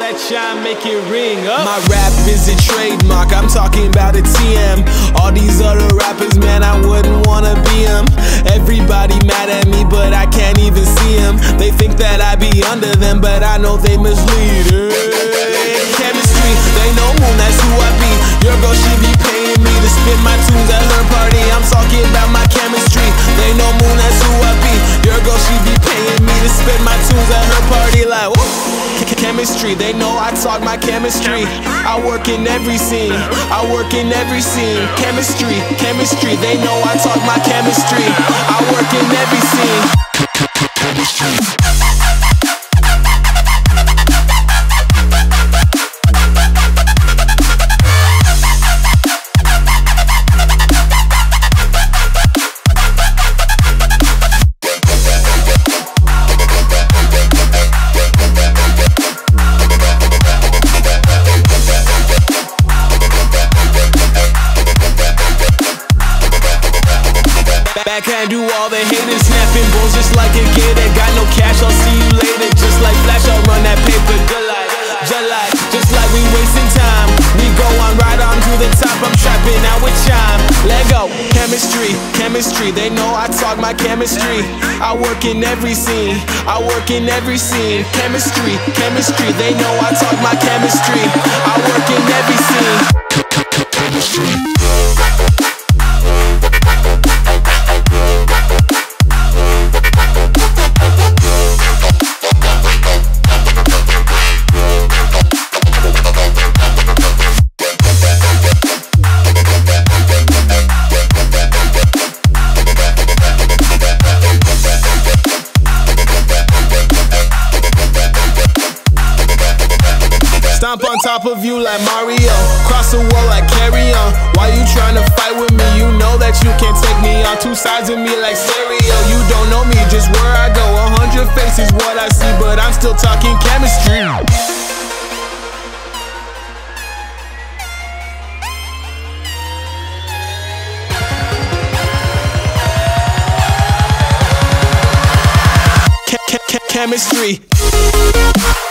that chime, make it ring up. My rap is a trademark, I'm talking about a TM. All these other rappers, man, I wouldn't wanna be them. Everybody mad at me, but I can't even see them. They think that I be under them, but I know they mislead. Chemistry, they know Moon, that's who I be. Your girl, she be paying me to spin my tunes at her party. I'm talking about my chemistry. They know Moon, that's who I be. Your girl, she be paying me to spin my tunes at her party. Like, woo! Chemistry, they know I talk my chemistry. I work in every scene, I work in every scene. Chemistry, chemistry, they know I talk my chemistry. I work in every scene. Chemistry. Backhand do all the haters, snapping balls just like a gator. Got no cash, I'll see you later. Just like Flash, I'll run that paper. July, just like we wasting time. We go on right on to the top. I'm trapping out with chime. Let go. Chemistry, chemistry, they know I talk my chemistry. I work in every scene, I work in every scene. Chemistry, chemistry, they know I talk my chemistry. I work in every scene. Chemistry. Stomp on top of you like Mario, cross the wall like carry on. Why you tryna fight with me? You know that you can't take me on. Two sides of me like stereo. You don't know me, just where I go. 100 faces what I see, but I'm still talking chemistry. Chemistry.